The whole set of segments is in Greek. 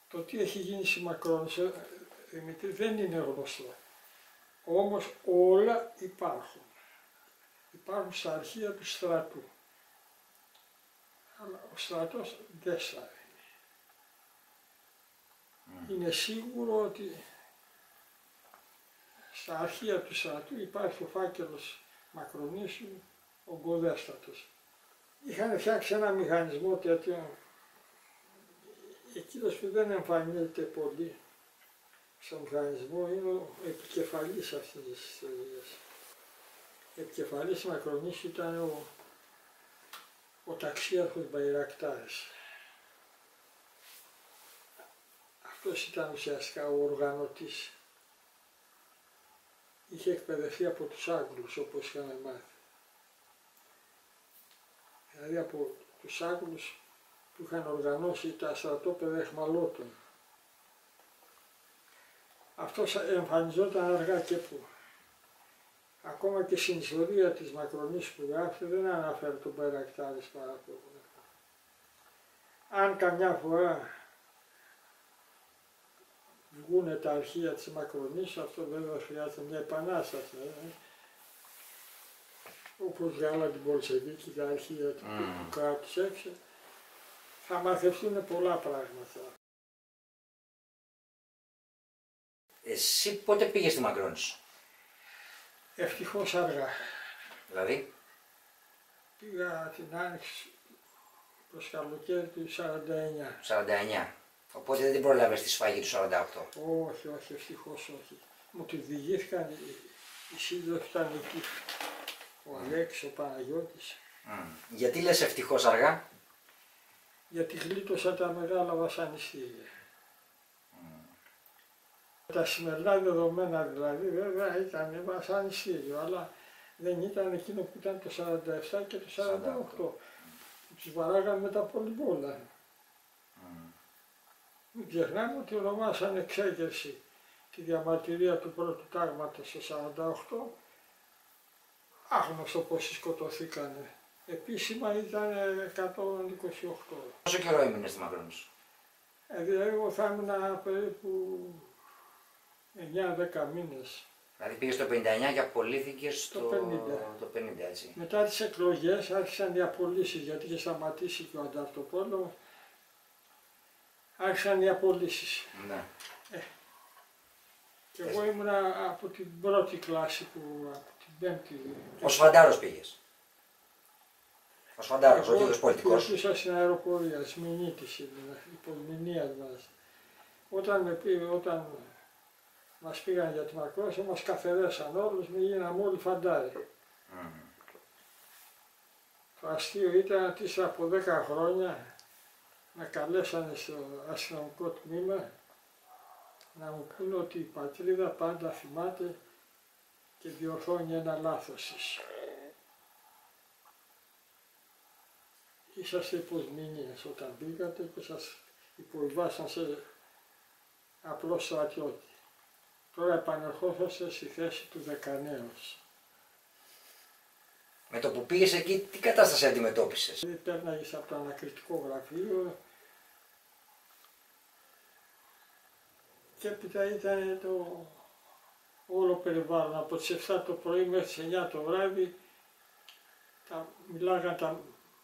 Το τι έχει γίνει στη Μακρόνισσα, Δημήτρη, δεν είναι γνωστό. Όμως όλα υπάρχουν. Υπάρχουν στα αρχεία του στρατού. Αλλά ο στρατός δεν στα είναι σίγουρο ότι στα αρχεία του στρατού υπάρχει ο φάκελος Μακρονήσου, ο Γκοδέστατος. Είχαν φτιάξει ένα μηχανισμό τέτοιο, εκείνος που δεν εμφανίζεται πολύ στο μηχανισμό είναι ο επικεφαλής αυτής της ιστορίας. Επικεφαλής Μακρονήσου ήταν ο ταξίαρχος Μπαϊρακτάρης. Αυτός ήταν ουσιαστικά ο οργανωτής. Είχε εκπαιδευτεί από τους Άγγλους, όπως είχαμε μάθει. Δηλαδή από τους Άγγλους που είχαν οργανώσει τα στρατόπεδα αιχμαλώτων. Αυτός εμφανιζόταν αργά και πού. Ακόμα και στην ιστορία της Μακρονήσου που γράφει δεν αναφέρει τον Μπαϊρακτάρης πάρα πολύ. Αν καμιά φορά βγούνε τα αρχεία της Μακρονήσου, αυτό βέβαια χρειάζεται μια επανάσταση. Όπως βγάλα την Πολσεβίκη, τα αρχεία του κράτους έξω, θα μαθευτούν πολλά πράγματα. Εσύ πότε πήγες στη Μακρόνισσο? Ευτυχώς αργά. Δηλαδή? Πήγα την Άνοιξη προς καλοκαίρι του 49. 49. Οπότε δεν την πρόλαβες τη σφαγή του 48. Όχι, ευτυχώς όχι. Μου τη διηγήθηκαν οι σύντροφοι ήταν εκεί. Ο Αλέξης, ο Παναγιώτης. Γιατί λες ευτυχώς αργά? Γιατί γλίτωσα τα μεγάλα βασανιστήρια. Τα σημερινά δεδομένα δηλαδή βέβαια ήταν βασανιστήριο, αλλά δεν ήταν εκείνο που ήταν το 47 και το 48. Τους βαράγανε με τα πολυβόλα. Μην ξεχνάμε ότι ονομάσαν εξέγερση τη διαμαρτυρία του πρώτου τάγματος το 48. Άγνωστο πόσοι σκοτωθήκανε. Επίσημα ήταν 128. Πόσο καιρό έμεινες στη Μακρόνισσο? Δηλαδή εγώ θα έμεινα περίπου 9-10 μήνες. Δηλαδή πήγες το 59 και απολύθηκες το 50, έτσι. Μετά τις εκλογές άρχισαν οι απολύσεις, γιατί είχε σταματήσει και ο ανταρτοπόλεμος. Άρχισαν οι απολύσεις. Ναι. Και εγώ ήμουνα από την πρώτη κλάση, από την πέμπτη. Ως φαντάρος πήγες? Ως φαντάρος, όχι ως πολιτικός? Εγώ ήρθα στην αεροπορία, Σμηνίτης ήμουνα, υπομηνίας μας. Όταν μας πήγαν για τη Μακρόνισσο, μας καφεδέσαν όλους, γίναμε όλοι φαντάροι. Το αστείο ήταν ότι ύστερα από 10 χρόνια με καλέσανε στο αστυνομικό τμήμα να μου πούνε ότι η πατρίδα πάντα θυμάται και διορθώνει ένα λάθος της. Είσαστε υποσμηνίες όταν μπήκατε και σας υποβιβάσαν σε απλό στρατιώτη. Τώρα επανερχόσαστε στη θέση του δεκανέως. Με το που πήγες εκεί, τι κατάσταση αντιμετώπισες? Πέρναγες από το ανακριτικό γραφείο και έπειτα ήταν το όλο περιβάλλον. Από τις 7 το πρωί μέχρι τις 9 το βράδυ μιλάγαν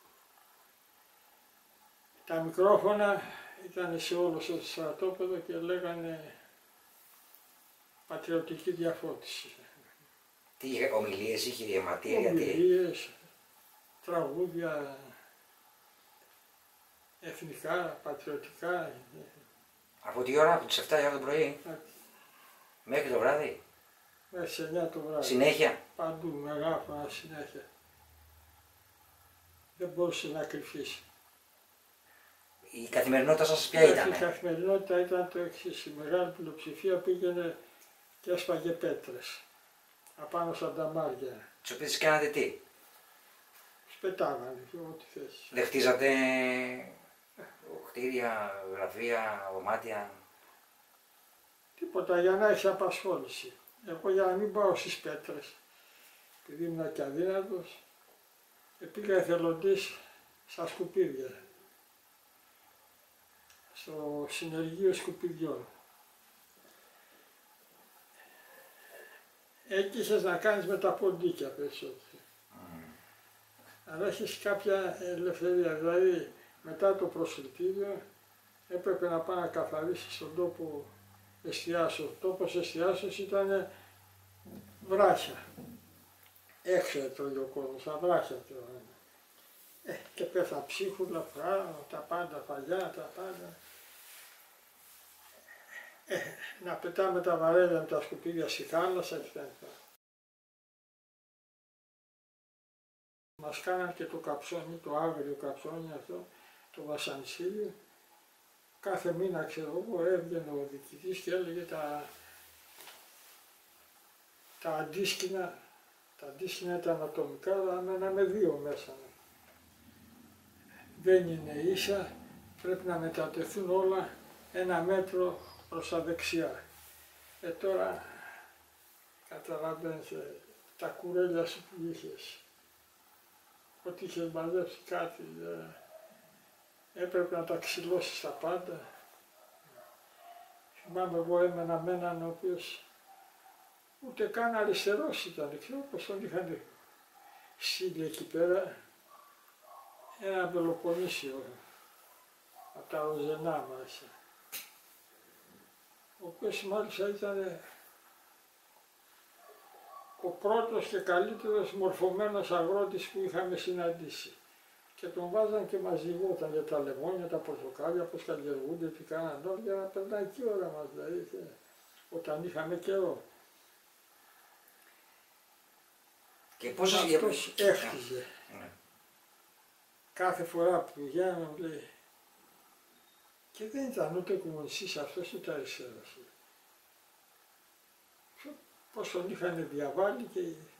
τα μικρόφωνα, ήταν σε όλο το στρατόπεδο και λέγανε πατριωτική διαφώτιση. Τι είχε, ομιλίες, είχε διαματήρια, ομιλίες, τραγούδια εθνικά, πατριωτικά. Από τι ώρα, από τις 7 η ώρα το πρωί, μέχρι το βράδυ? Μέχρι τις 9 το βράδυ. Συνέχεια? Παντού, μεγάφωνα συνέχεια. Δεν μπορούσε να κρυφήσει. Η καθημερινότητα σας ποια ήταν? Η καθημερινότητα ήταν το εξής. Η μεγάλη πλειοψηφία πήγαινε και έσπαγε πέτρες απάνω στα νταμάρια. Τις οποίες κάνατε τι? Σπετάγανε και ό,τι θες. Δεν χτίζατε κτίρια, γραφεία, δωμάτια? Τίποτα, για να έχεις απασχόληση. Εγώ για να μην πάω στις πέτρες, επειδή ήμουν και αδύνατος, πήγα εθελοντής στα σκουπίδια. στο συνεργείο σκουπιδιών. Εκεί είχες να κάνεις με τα ποντίκια περισσότερο. Αλλά έχεις κάποια ελευθερία, δηλαδή μετά το προσλητήριο έπρεπε να πάει να καθαρίσεις τον τόπο εστιάσεως. Ο τόπος εστιάσεως ήταν βράχια. Έξω έτρωγε ο κόσμος, τα βράχια τρώγανε. Και πέθαν ψίχουλα, φράω, τα πάντα, φαγιά, τα πάντα. Να πετάμε τα βαρέλια με τα σκουπίδια στη θάλασσα και τα. Μας κάναν και το καψόνι, το άγριο καψόνι αυτό, το βασανιστήριο. Κάθε μήνα, ξέρω εγώ, έβγαινε ο διοικητής και έλεγε τα αντίσκηνα ήταν ατομικά, αλλά μέναμε δύο μέσα. Δεν είναι ίσα, πρέπει να μετατεθούν όλα 1 μέτρο προς τα δεξιά. Τώρα καταλαβαίνεις τα κουρέλια σου που είχες. Ότι είχες μαζέψει κάτι, έπρεπε να τα ξυλώσεις τα πάντα. Θυμάμαι εγώ έμενα με έναν ο οποίος ούτε καν αριστερός ήταν, ξέρω πως τον είχαν στείλει εκεί πέρα, ένα Πελοποννήσιο από τα Οζενά μέσα, ο οποίος μάλιστα ήταν ο πρώτος και καλύτερος μορφωμένος αγρότης που είχαμε συναντήσει. Και τον βάζαν και μας ζυγόταν για τα λεμόνια, τα πορτοκάλια, πώς καλλιεργούνται, τι κάναν όλοι, για να περνάει και η ώρα μας, δηλαδή, όταν είχαμε καιρό. Και πόσες αυτός έχτιζε. Κάθε φορά που πηγαίναμε μου λέει, και δεν ήταν ούτε κομμουνιστής αυτός ούτε αριστερός. Πώς τον είχαν διαβάλει και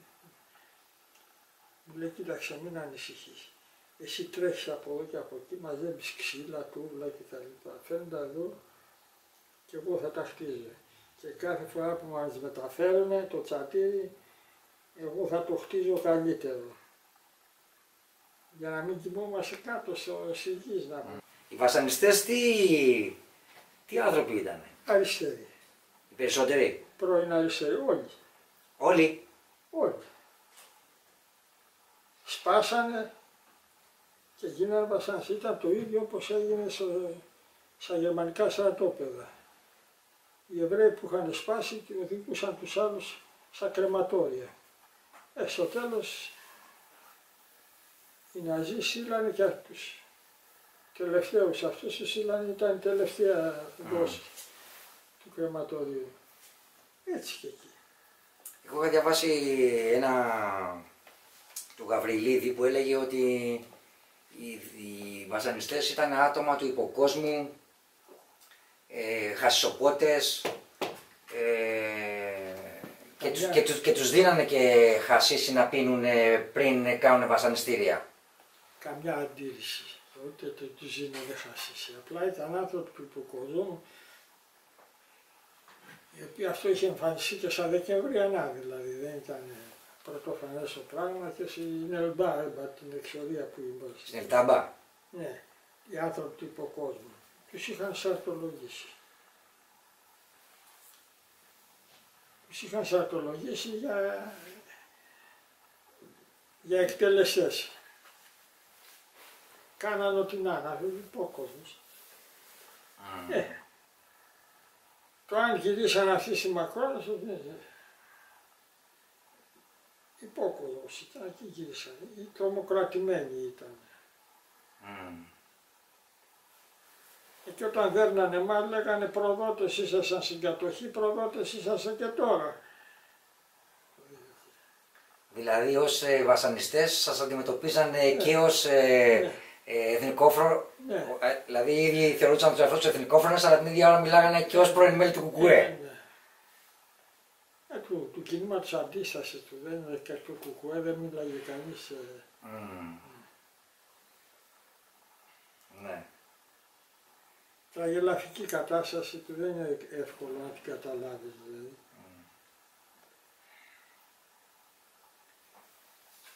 μου λέει, κοίταξε, μην ανησυχείς. Εσύ τρέχεις από εδώ και από εκεί, μαζεύεις ξύλα, τούβλα κτλ. Φέρντα εδώ και εγώ θα τα χτίζω. Και κάθε φορά που μας μεταφέρουν το τσατήρι, εγώ θα το χτίζω καλύτερο. Για να μην κοιμόμαστε κάτω στη γη. Οι βασανιστές τι άνθρωποι ήτανε? Αριστεροί. Οι περισσότεροι? Πρώην αριστεροί, όλοι. Όλοι? Όλοι. Σπάσανε και γίνανε βασανιστές. Ήταν το ίδιο όπως έγινε στα γερμανικά στρατόπεδα. Οι Εβραίοι που είχαν σπάσει και οδηγούσαν τους άλλους στα κρεματόρια. Στο τέλος οι Ναζί σύλλανε και τους τελευταίους. Αυτούς τους σύλλανε, ήταν η τελευταία δόση του κρεματόριου. Έτσι και εκεί. Εγώ είχα διαβάσει ένα του Γαβριλίδη που έλεγε ότι οι βασανιστές ήταν άτομα του υποκόσμου, χασισοπότες, και τους δίνανε και χασίσι να πίνουν πριν κάνουν βασανιστήρια. Καμιά αντίρρηση, ούτε τους δίνανε χασίσι. Απλά ήταν άνθρωποι του υποκόσμου, οι οποίοι αυτό είχε εμφανιστεί και στα Δεκεμβριανά, δηλαδή δεν ήταν πρωτοφανές το πράγμα, και στην Ελμπάμπα, την εξορία που είμαστε. Στην Ελτάμπα. Ναι, οι άνθρωποι του υποκόσμου. Τους είχαν σαρτολογήσει. Τους είχαν σαρτολογήσει για εκτελεστές. Κάναν ό,τι να είναι, υπόκοσμος. Το αν γυρίσαν αυτοί στη Μακρόνα, υπόκοσμος ήταν, εκεί γυρίσαν. Οι τρομοκρατημένοι ήταν. Και όταν δέρνανε εμάς λέγανε, προδότες ήσασταν στην κατοχή, προδότες ήσασταν και τώρα. Δηλαδή ως βασανιστές σας αντιμετωπίζαν και ως εθνικόφρονο, δηλαδή οι ίδιοι θεωρούσαν τους εαυτούς τους εθνικόφρονες, αλλά την ίδια ώρα μιλάγανε και ως πρώην μέλη του Κουκουέ. Του κινήματος αντίστασης του, δεν είναι και του Κουκουέ, δεν μίλαγε κανείς. Ναι. Η τραγελαφική κατάσταση του δεν είναι εύκολο να την καταλάβεις, δηλαδή.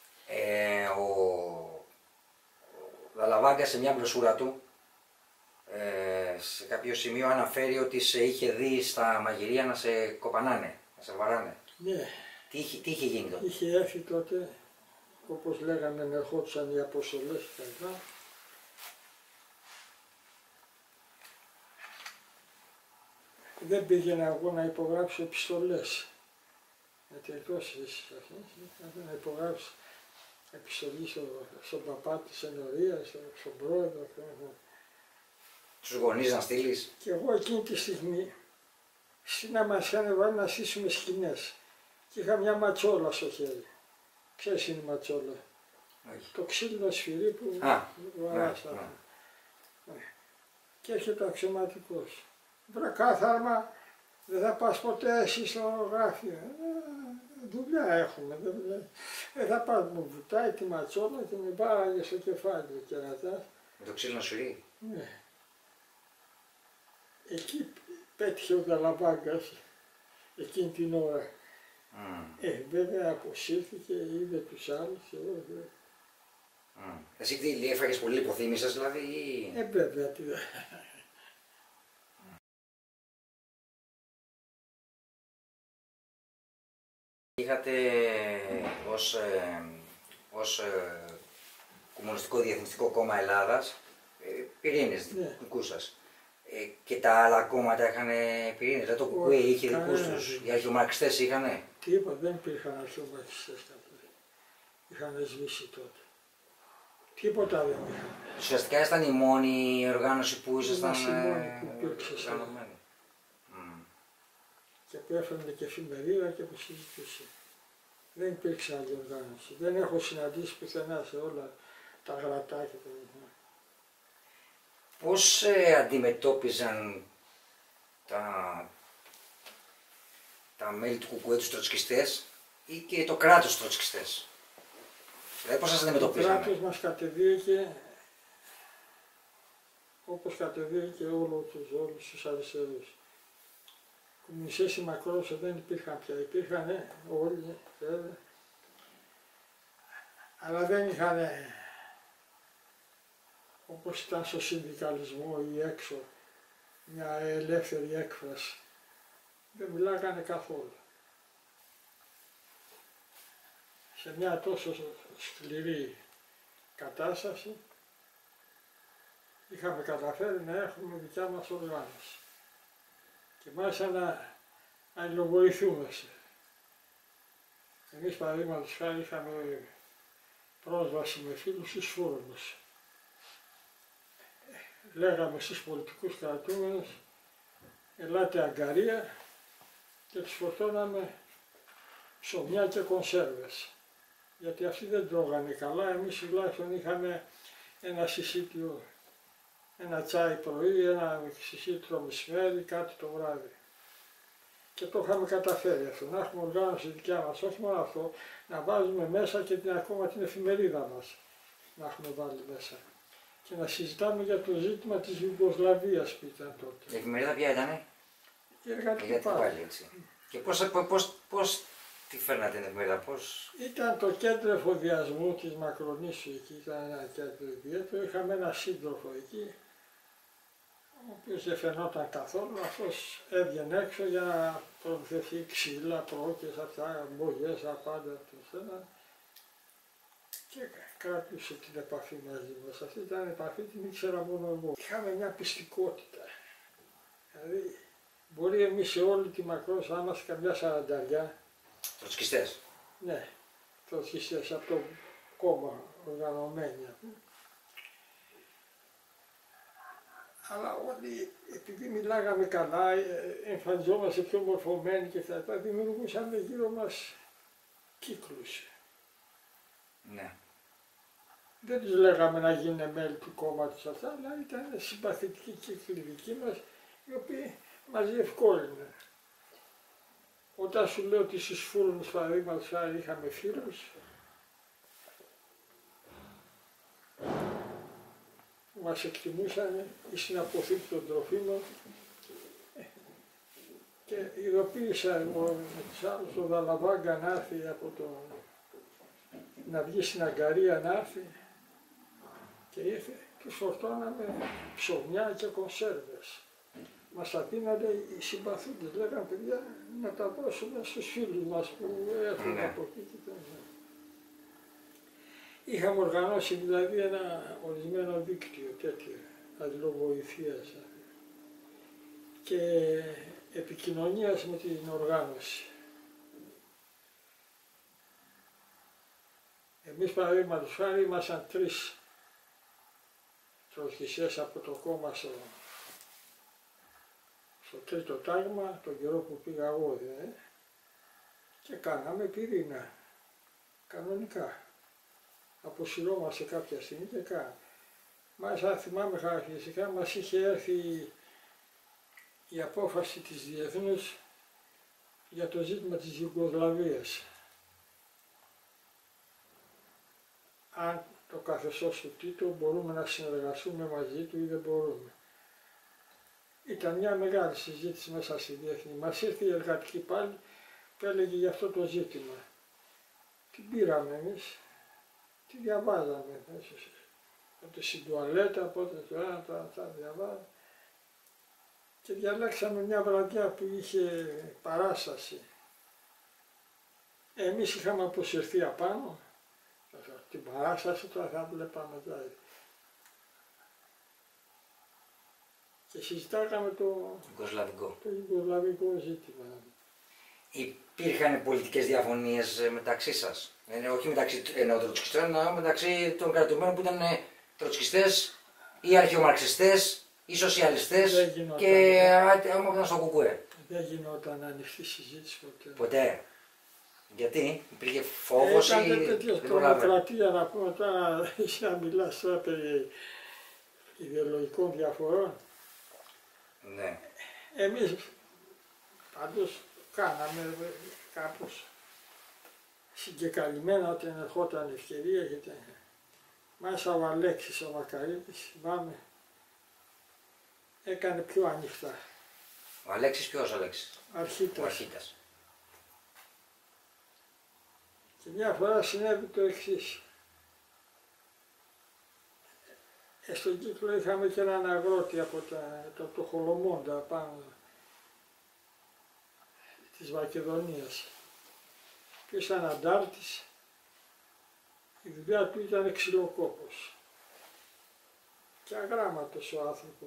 Ο Δαλαβάγκας σε μια μπροσούρα του σε κάποιο σημείο αναφέρει ότι σε είχε δει στα μαγειρία να σε κοπανάνε, να σε βαράνε. Ναι. Τι είχε γίνει τότε? Είχε έρθει τότε, όπως λέγαμε, να ερχόντουσαν οι αποστολές και τα. Δεν πήγαινα εγώ να υπογράψω επιστολές. Γιατί εκτός της αρχής, να υπογράψω επιστολή στον παπά της ενορίας, στον πρόεδρο. Τους γονείς να στείλεις? Και εγώ εκείνη τη στιγμή, να μας είχαν βάλει να στήσουμε σκηνές. Και είχα μια ματσόλα στο χέρι. Ξέρεις είναι η ματσόλα? Όχι. Το ξύλινο σφυρί που βαράς. Και έρχεται ο αξιωματικός. Βρε κάθαρμα, δεν θα πας ποτέ εσύ στο γράφιο. Δουλειά έχουμε. Δεν θα πας, μου βουτάει τη ματσόλα και με πάραγε στο κεφάλι ο κερατάς. Με το ξύλινο σφυρί? Ναι. Εκεί πέτυχε ο Δαλαβάγκας εκείνη την ώρα. Βέβαια αποσύρθηκε, είδε τους άλλους και εγώ. Εσύ τι έφαγες πολύ, υποθύμησες δηλαδή ή... Βέβαια τι. Είχατε ως Κομμουνιστικό Διεθνιστικό Κόμμα Ελλάδας πυρήνες δικούς σας. Και τα άλλα κόμματα είχαν πυρήνες, δηλαδή το ΚΚΕ είχε δικούς τους, οι αρχαιομαρξιστές είχανε? Τίποτα, δεν υπήρχαν αρχαιομαρξιστές τότε. Είχαν σβήσει τότε. Τίποτα δεν είχαν. Ουσιαστικά ήσταν η μόνη οργάνωση που ήσασταν οργανωμένοι. Και που έφερνε και εφημερίδα και που συζητούσε. Δεν υπήρξε άλλη οργάνωση. Δεν έχω συναντήσει πουθενά σε όλα τα γρατάκια. Πώς αντιμετώπιζαν τα μέλη του ΚΚΕ τους τροτσκιστές ή και το κράτος τροτσκιστές? Δηλαδή πώς σας αντιμετωπίζανε? Το κράτος μας κατεδίωκε όπως κατεδίωκε όλους τους αριστερούς. Κομμουνιστές ή μακρόσες δεν υπήρχαν πια, υπήρχαν όλοι βέβαια, αλλά δεν είχαν όπως ήταν στο συνδικαλισμό ή έξω μια ελεύθερη έκφραση. Δεν μιλάγανε καθόλου. Σε μια τόσο σκληρή κατάσταση είχαμε καταφέρει να έχουμε δικιά μας οργάνωση. Και μάλιστα να υλοβοηθούμε. Εμείς παραδείγματος χάρη είχαμε πρόσβαση με φίλους στους φούρνους. Λέγαμε στους πολιτικούς κρατούμενους, ελάτε αγκαρία και τους φορτώναμε ψωμιά και κονσέρβες. Γιατί αυτοί δεν τρώγανε καλά, εμείς τουλάχιστον είχαμε ένα συσίτιο, ένα τσάι πρωί, ένα συσίτιο μεσημέρι, κάτι το βράδυ. Και το είχαμε καταφέρει αυτό, να έχουμε οργάνωση δικιά μας, όχι μόνο αυτό, να βάζουμε μέσα και ακόμα την εφημερίδα μας, να έχουμε βάλει μέσα. Και να συζητάμε για το ζήτημα της Ιουγκοσλαβίας που ήταν τότε. Η εφημερίδα ποια ήτανε? Η Εργατική Πάλη. Και πώς τη φέρνατε την εφημερίδα, πώς? Ήταν το κέντρο εφοδιασμού της Μακρονήσου εκεί, ήταν ένα κέντρο ιδιαίτερο. Είχαμε ένα σύντροφο εκεί, ο οποίος δεν φαινόταν καθόλου, αυτός έβγαινε έξω για να προμηθευτεί ξύλα, πρόκες, αυτά, μπογιές, τα πάντα του ένα. Και κράτησε την επαφή μαζί μας. Αυτή ήταν η επαφή, την ήξερα μόνο εγώ. Είχαμε μια πιστικότητα. Δηλαδή, μπορεί εμείς σε όλη τη Μακρός να είμαστε καμιά σαρανταριά. Τροτσκιστές? Ναι, τροτσκιστές από το κόμμα οργανωμένοι. Αλλά όλοι, επειδή μιλάγαμε καλά, εμφανιζόμαστε πιο μορφωμένοι και αυτά, δημιουργούσαμε γύρω μας κύκλους. Ναι. Δεν τους λέγαμε να γίνουν μέλη του κόμματος αυτά, αλλά ήταν συμπαθητικοί κύκλοι δικοί μας, οι οποίοι μας διευκόλυναν. Όταν σου λέω ότι στους φούρνους παραδείγματος χάρη είχαμε φίλους, που μας εκτιμούσαν στην αποθήκη των τροφίμων και ειδοποίησαν με τους άλλους τον Δαλαβάγκα να έρθει να βγει στην Αγκαρία να έρθει και ήρθε τους φορτώναμε ψωμιά και κονσέρβες. Μας τα πίνανε οι συμπαθούντες, λέγανε παιδιά να τα δώσουμε στους φίλους μας που έρχονται από εκεί και τα. Είχαμε οργανώσει δηλαδή ένα ορισμένο δίκτυο τέτοιο αλληλοβοηθείας και επικοινωνίας με την οργάνωση. Εμείς παραδείγματος χάρη ήμασταν 3 τροτσκιστές από το κόμμα στο τρίτο τάγμα, τον καιρό που πήγα εγώ δηλαδή, και κάναμε πυρήνα, κανονικά. Αποσυρώμαστε κάποια στιγμή και κάναμε. Μάλιστα θυμάμαι χαρακτηριστικά, μας είχε έρθει η απόφαση της Διεθνούς για το ζήτημα της Ιουγκοσλαβίας. Αν το καθεστώς του Τίτο μπορούμε να συνεργαστούμε μαζί του ή δεν μπορούμε. Ήταν μια μεγάλη συζήτηση μέσα στη Διεθνή. Μας ήρθε η εργατική πάλι που έλεγε για αυτό το ζήτημα. Την πήραμε εμείς, τη διαβάζαμε. Πότε στην τουαλέτα, πότε τώρα τα διαβάζαμε. Και διαλέξαμε μια βραδιά που είχε παράσταση. Εμείς είχαμε αποσυρθεί απάνω. Την παράσταση τώρα θα βλέπαμε δηλαδή. Και συζητάγαμε το ιουγκοσλαβικό ζήτημα. Υπήρχαν πολιτικές διαφωνίες μεταξύ σας, όχι μεταξύ τροτσκιστών, αλλά μεταξύ των κρατουμένων που ήταν τροτσκιστές ή αρχαιομαρξιστές ή σοσιαλιστές και άμα ήταν στο κουκουέ. Δεν γινόταν ανοιχτή συζήτηση ποτέ. Ποτέ. Γιατί υπήρχε φόβος ή δεν τέτοια τρομοκρατία να πούμε τώρα, εσύ να μιλάς τώρα περί ιδεολογικών διαφορών. Ναι. Εμείς πάντως κάναμε κάπως συγκεκαλυμμένα όταν ερχόταν ευκαιρία γιατί μάλιστα ο Αλέξης ο Μακαρίτης, θυμάμαι, έκανε πιο ανοιχτά. Ο Αλέξης ποιος Αλέξης? Αρχίτας. Ο Αρχίτας. Και μια φορά συνέβη το εξής. Στον κύκλο είχαμε και έναν αγρότη από το Χολομόντα πάνω της Μακεδονίας. Και ήταν αντάρτης, η δουλειά του ήταν ξυλοκόπος. Και αγράμματος ο άνθρωπος.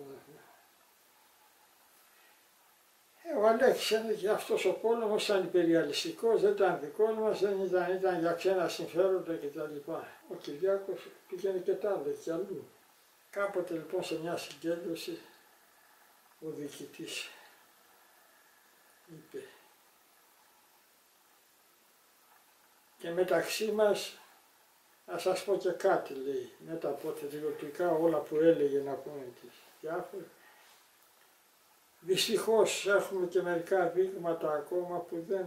Ο Αλέξης έλεγε αυτός ο πόλεμος ήταν υπεριαλιστικός, δεν ήταν δικός μας, δεν ήταν για ξένα συμφέροντα κτλ. Ο Κυριάκος πήγαινε και τα άλλα και αλλού. Κάποτε λοιπόν σε μια συγκέντρωση ο διοικητής είπε και μεταξύ μας να σας πω και κάτι λέει, με τα αποτελεσματικά όλα που έλεγε να πούμε τις διάφορες. Δυστυχώς έχουμε και μερικά δείγματα ακόμα που δεν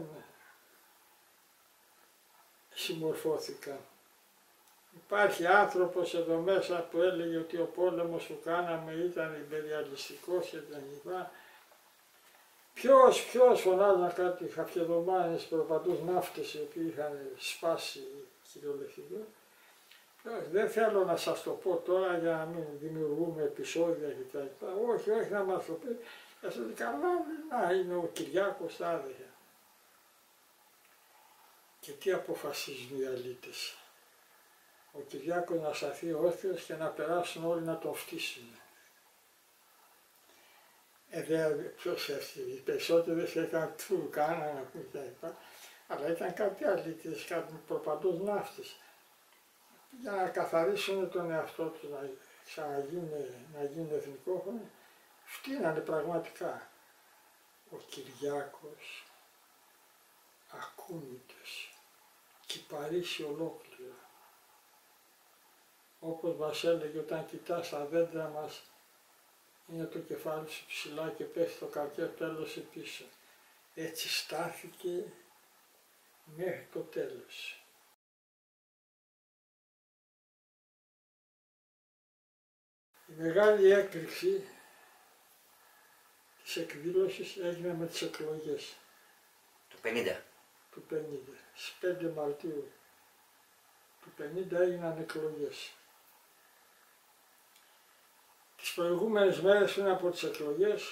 συμμορφώθηκαν. Υπάρχει άνθρωπος εδώ μέσα που έλεγε ότι ο πόλεμος που κάναμε ήταν υπεριαλιστικός και τα λοιπά. Ποιος φωνάζαν κάτι χαφιεδομάνες προπαντούς ναύτες οι οποίοι είχαν σπάσει κυριολεκτικά. Δεν θέλω να σας το πω τώρα για να μην δημιουργούμε επεισόδια κτλ. Όχι να μας το πει. Θα σας καλά, να είναι ο Κυριάκος τα άδεια. Και τι αποφασίζουν οι αλήτες. Ο Κυριάκος να σταθεί όρθιος και να περάσουν όλοι να τον φτύσουν. Ποιος έφτιαξε, οι περισσότερες έκαναν του, κάνανε κλπ. Αλλά ήταν κάποιοι αλήτες, κάποιοι προπαντός ναύτες. Για να καθαρίσουν τον εαυτό τους, να γίνουν εθνικόφωνοι, φτύνανε πραγματικά. Ο Κυριάκος, ακούνητος, και η Παρίσι ολόκληρο. Όπως μας έλεγε όταν κοιτάς τα δέντρα μας, είναι το κεφάλι σου ψηλά και πέφτει το καρκέ τέλος πίσω. Έτσι στάθηκε μέχρι το τέλος. Η μεγάλη έκρηξη της εκδήλωσης έγινε με τις εκλογές. Το 50. Του 50. Στις 5 Μαρτίου του 50 έγιναν εκλογές. Τις προηγούμενες μέρες πριν από τις εκλογές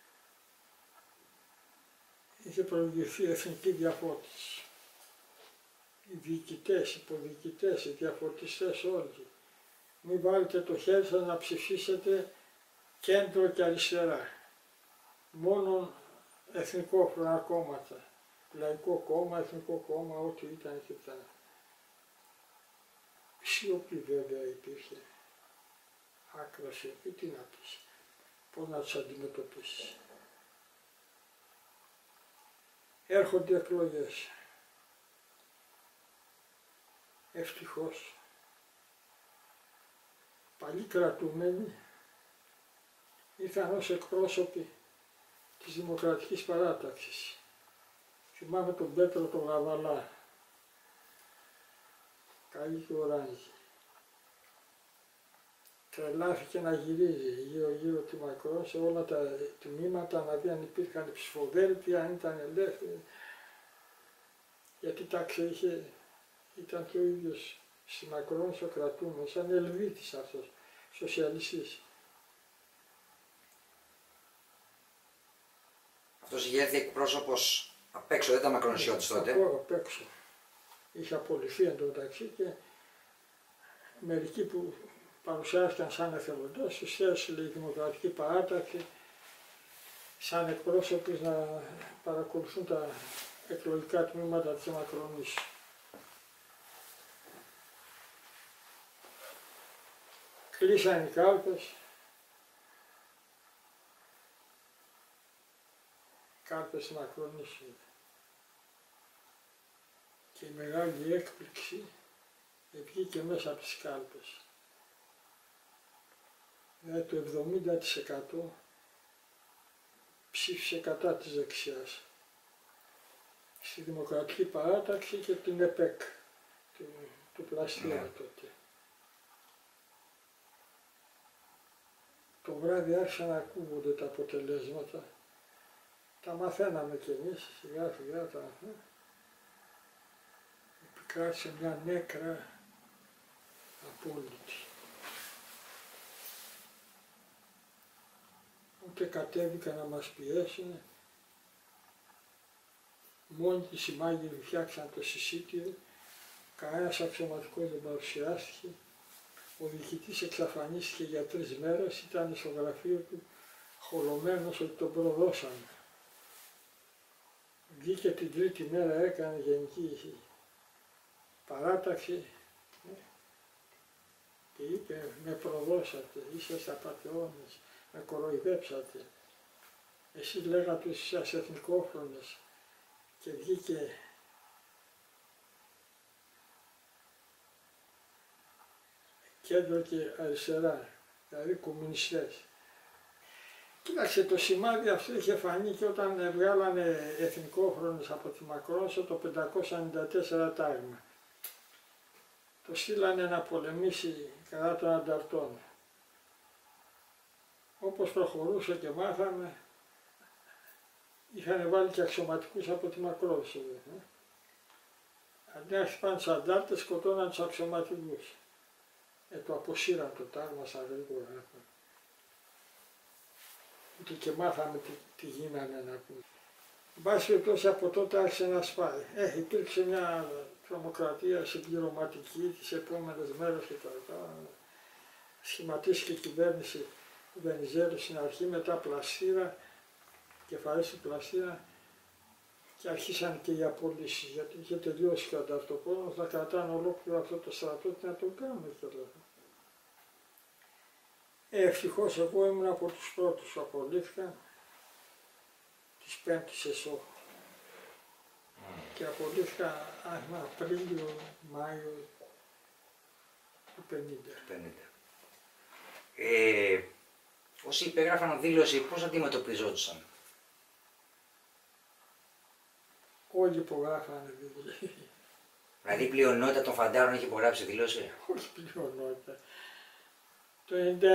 είχε προηγηθεί εθνική διαφώτιση. Οι διοικητές, οι υποδιοικητές, οι διαφωτιστές όλοι. Μην βάλετε το χέρι σας να ψηφίσετε κέντρο και αριστερά. Μόνο εθνικόφρονα κόμματα. Λαϊκό κόμμα, εθνικό κόμμα, ό,τι ήταν και τα. Σιωπή βέβαια υπήρχε. Άκρα σιωπή, τι να πεις. Πώς να τους αντιμετωπίσεις. Έρχονται εκλογές. Ευτυχώς. Παλιοί κρατούμενοι ήρθαν ως εκπρόσωποι της Δημοκρατικής Παράταξης. Θυμάμαι τον Πέτρο τον Γαβαλά, καλή και οράνζη. Τρελάθηκε να γυρίζει γύρω-γύρω τη Μακρόν σε όλα τα τμήματα να δει αν υπήρχαν ψηφοδέλτια, αν ήταν ελεύθεροι. Γιατί τάξη ήταν και ο ίδιος στη Μακρόν στο κρατούμενο, σαν Ελβίτης αυτός, σοσιαλιστής. Αυτός είχε έρθει εκπρόσωπος απ' έξω, δεν ήταν μακρονισιώτης τότε. Απ' έξω. Είχε απολυθεί εντωμεταξύ και μερικοί που παρουσιάστηκαν σαν εθελοντές, τους έστειλε η Δημοκρατική Παράταξη σαν εκπρόσωποι να παρακολουθούν τα εκλογικά τμήματα της Μακρονής. Κλείσαν οι κάλπες, κάλπες της Μακρονής. Και η μεγάλη έκπληξη βγήκε μέσα από τις κάλπες. Δηλαδή το 70% ψήφισε κατά της δεξιάς. Στη Δημοκρατική Παράταξη και την ΕΠΕΚ, του Πλαστήρα τότε. Το βράδυ άρχισαν να ακούγονται τα αποτελέσματα. Τα μαθαίναμε κι εμείς, σιγά σιγά τα μαθαίναμε. Επικράτησε μια νέκρα απόλυτη. Ούτε κατέβηκαν να μας πιέσουν. Μόνοι της οι μάγειροι φτιάξαν το συσίτιο. Κανένας αξιωματικός δεν παρουσιάστηκε. Ο διοικητής εξαφανίστηκε για 3 μέρες, ήταν στο γραφείο του χολωμένος ότι τον προδώσανε. Βγήκε την 3η μέρα, έκανε γενική παράταξη και είπε με προδώσατε, είσαστε απατεώνες, με κοροϊδέψατε. Εσείς λέγατε ότι είσαστε εθνικόφρονες και βγήκε κέντρο και αριστερά, δηλαδή κομμουνιστές. Κοίταξε, το σημάδι αυτό είχε φανεί και όταν βγάλανε εθνικόφρονες από τη Μακρόν στο το 594 τάγμα. Το στείλανε να πολεμήσει κατά των ανταρτών. Όπως προχωρούσε και μάθαμε, είχαν βάλει και αξιωματικούς από τη Μακρόν. Αντί να χτυπάνε τους αντάρτες, σκοτώναν τους αξιωματικούς. Το αποσύραν το τάγμα σαν γρήγορα. Ούτε και μάθαμε τι γίνανε να πούμε. Εν πάση περιπτώσει από τότε άρχισε να σπάει. Υπήρξε μια τρομοκρατία συμπληρωματική τις επόμενες μέρες και τα λοιπά. Σχηματίστηκε η κυβέρνηση του Βενιζέλου στην αρχή, μετά Πλαστήρα, κεφαλής του Πλαστήρα, και αρχίσαν και οι απολύσεις, γιατί είχε τελειώσει και ο ανταρτοπόλεμος να κρατάνε ολόκληρο αυτό το στρατό και να το κάνουν και όλα. Ευτυχώς εγώ ήμουν από τους πρώτους που απολύθηκαν της 5ης ΕΣΟ και απολύθηκα Απρίλιο, Μάιο του 50. Όσοι υπέγραφαν δήλωση, πώς αντιμετωπιζόντουσαν? Όλοι υπογράφανε δήλωση. Δηλαδή η πλειονότητα των φαντάρων έχει υπογράψει δήλωση? Όχι πλειονότητα. Το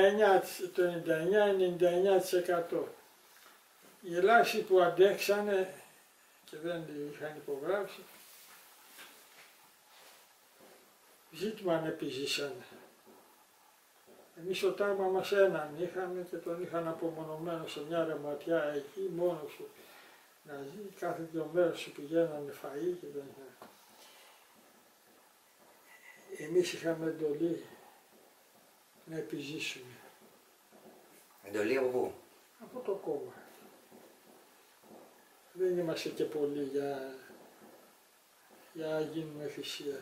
99-99%. Οι ελάχιστοι που αντέξανε και δεν είχαν υπογράψει, ζήτημα αν επιζήσανε. Εμείς το τάγμα μας έναν είχαμε και τον είχαν απομονωμένο σε μια ρεματιά εκεί μόνος του να ζει. Κάθε 2 μέρες σου πηγαίνανε φαΐ και δεν είχαν. Εμείς είχαμε εντολή να επιζήσουμε. Εντολή από πού? Από το κόμμα. Δεν είμαστε και πολλοί για να γίνουμε θυσία.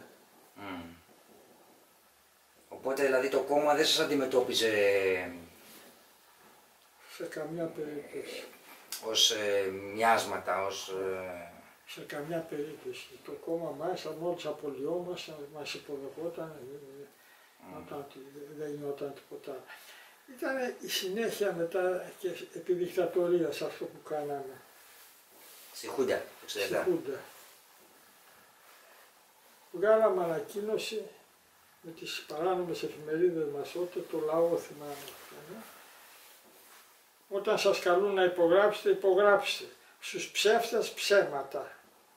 Οπότε δηλαδή το κόμμα δεν σας αντιμετώπιζε Σε καμιά περίπτωση. ως μοιάσματα, ως... Σε καμιά περίπτωση. Το κόμμα μας, μόλις απολυόμασταν, μας υποδεχόταν, δεν γινόταν τίποτα. Ήταν η συνέχεια μετά και επί δικτατορίας αυτό που κάναμε. Στη Χούντα, το 67. Στη Χούντα. Βγάλαμε ανακοίνωση με τις παράνομες εφημερίδες μας τότε, το λαό θυμάμαι. Όταν σας καλούν να υπογράψετε, υπογράψτε. Στους ψεύτες ψέματα.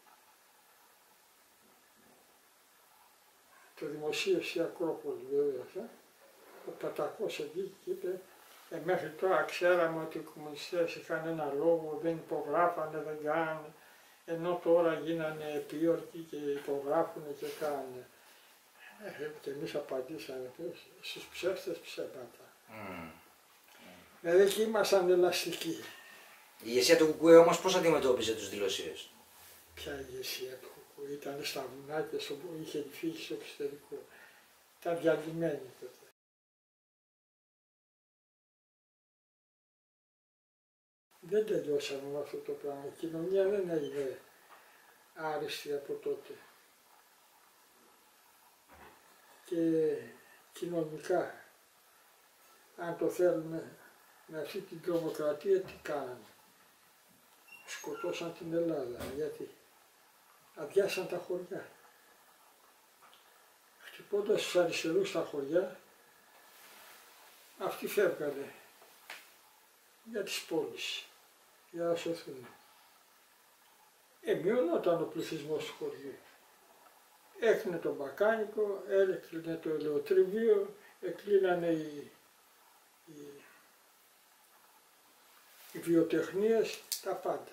Το δημοσίευσε η Ακρόπολη βέβαια. Ο Πατακός εκεί και είπε μέχρι τώρα ξέραμε ότι οι κομμουνιστές είχαν ένα λόγο, δεν υπογράφανε, δεν κάνανε. Ενώ τώρα γίνανε επίορκοι και υπογράφουν και κάνανε. Και εμείς απαντήσαμε στους ψεύτες ψέματα. Δηλαδή εκεί ήμασταν ελαστικοί. Η ηγεσία του Κουκουέ όμως πώς αντιμετώπιζε τους δηλωσίες? Ποια ηγεσία του Κουκουέ? Ήταν στα βουνάκια όπου είχε φύγει στο εξωτερικό. Ήταν διαλυμένοι τότε. Δεν τελειώσαμε με αυτό το πράγμα. Η κοινωνία δεν έγινε άριστη από τότε. Και κοινωνικά, αν το θέλουμε, με αυτή την τρομοκρατία τι κάνανε? Σκοτώσαν την Ελλάδα, γιατί αδειάσαν τα χωριά. Χτυπώντας τους αριστερούς στα χωριά, αυτοί φεύγανε για τις πόλεις, για να σωθούν. Μειωνόταν ο πληθυσμός του χωριού. Έκλεινε το μπακάνικο, έκλεινε το ελαιοτριβείο, έκλεινανε οι βιοτεχνίες, τα πάντα.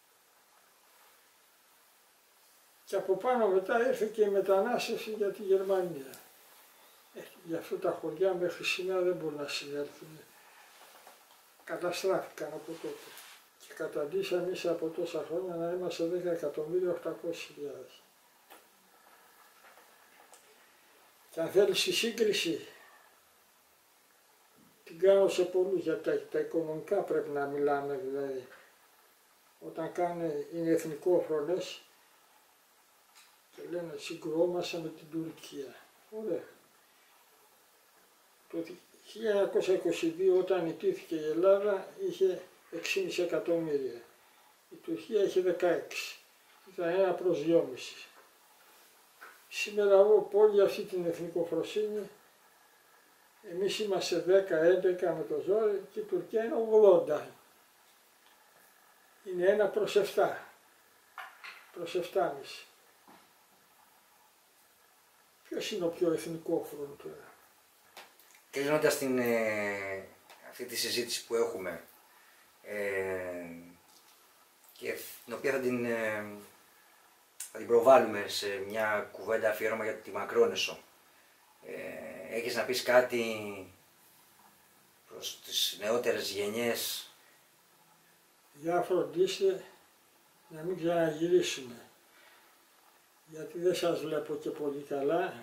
Και από πάνω μετά ήρθε και η μετανάστευση για τη Γερμανία. Γι' αυτό τα χωριά μέχρι σήμερα δεν μπορούν να συνέλθουν. Καταστράφηκαν από τότε. Και καταντήσαμε εμείς από τόσα χρόνια να είμαστε 10.800.000. Και αν θέλεις τη σύγκριση, την κάνω σε πολλούς, για τα οικονομικά πρέπει να μιλάμε δηλαδή. Όταν είναι εθνικόφρονες και λένε συγκρουόμαστε με την Τουρκία. Ωραία. Το 1922 όταν ιτήθηκε η Ελλάδα είχε 6,5 εκατομμύρια. Η Τουρκία είχε 16. Ήταν 1 προς 2,5. Σήμερα εγώ πω όλη αυτή την εθνικοφροσύνη, εμείς είμαστε 10-11 με το ζόρι και η Τουρκία είναι 80. Είναι 1 προς 7. Προς 7,5. Ποιος είναι ο πιο εθνικόφρονο τώρα? Κλείνοντας αυτή τη συζήτηση που έχουμε και την οποία θα την προβάλλουμε σε μια κουβέντα αφιέρωμα για τη Μακρόνησο, έχεις να πεις κάτι προς τις νεότερες γενιές? Για φροντίστε να μην ξαναγυρίσουμε, γιατί δεν σας βλέπω και πολύ καλά.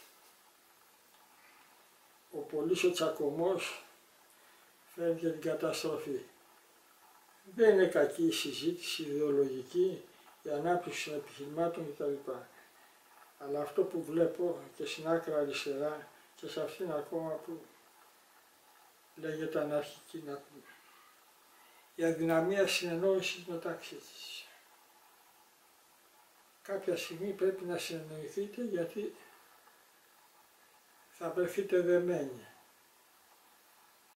Ο πολύς ο τσακωμός φέρνει και την καταστροφή. Δεν είναι κακή η συζήτηση ιδεολογική, η ανάπτυξη των επιχειρημάτων κτλ. Αλλά αυτό που βλέπω και στην άκρα αριστερά και σε αυτήν ακόμα που λέγεται αναρχική να πούμε, η αδυναμία συνεννόησης μεταξύ της. Κάποια στιγμή πρέπει να συνεννοηθείτε γιατί θα βρεθείτε δεμένοι.